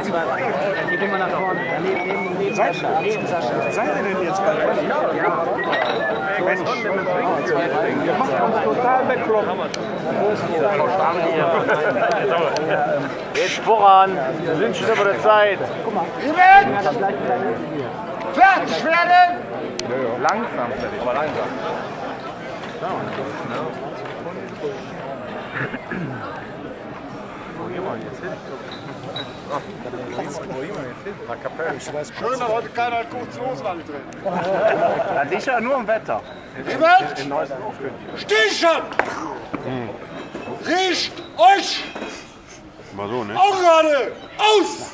Die gehen wir nach vorne. Neben Sascha. Seid ihr denn jetzt bei euch? Ja. Ihr macht uns total wegkloppen. Jetzt voran, wir sind schon über der Zeit. Fertig werden! Langsam, aber langsam. Schön, dass heute keiner in kurzen Hosen angetreten. Das liegt ja nur im Wetter. Jemand? Stillstand! Riecht euch! Mal so, ne? Auch gerade! Aus!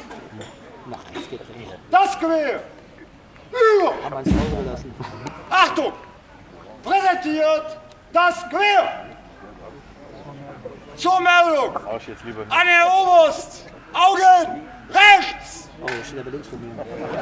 Das Gewehr! Über! Achtung! Präsentiert das Gewehr! Zur Meldung! An den Oberst! Augen rechts! Oh, steht aber links von mir.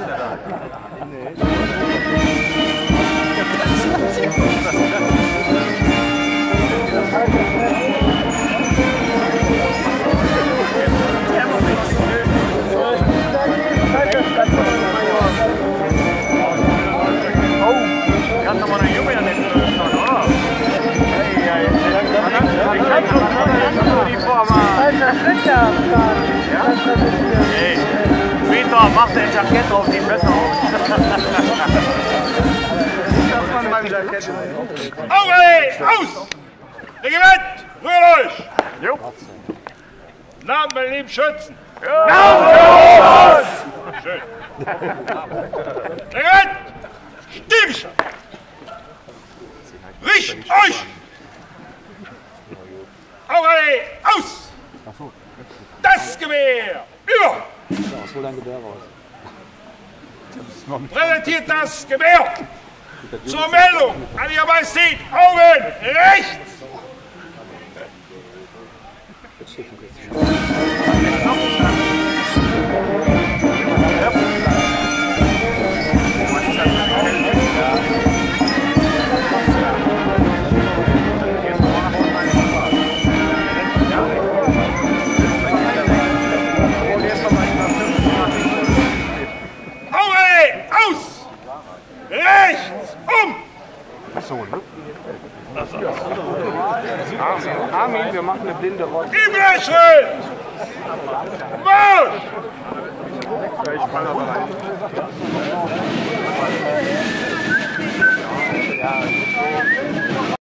Kannst du mal eine Junge annehmen, oder? Ich hab schon die Form. Hey, Peter, mach dein Jackett auf, sieht besser aus. Das man beim Jackett. Auge! Aus! Regiment! Rührt euch! Jo. Namen, meine lieben Schützen! Namen! Schön! Regiment! Stimmchen! Richt euch! Auge! Aus! Das Gewehr! Über! Hol dein Gewehr raus. Präsentiert das Gewehr! Zur Meldung an Ihre Majestät! Augen rechts! Aus! Rechts! So, ne? Armin, wir machen eine blinde Rotte. Übelschritt! Marsch! Ich fall aber rein.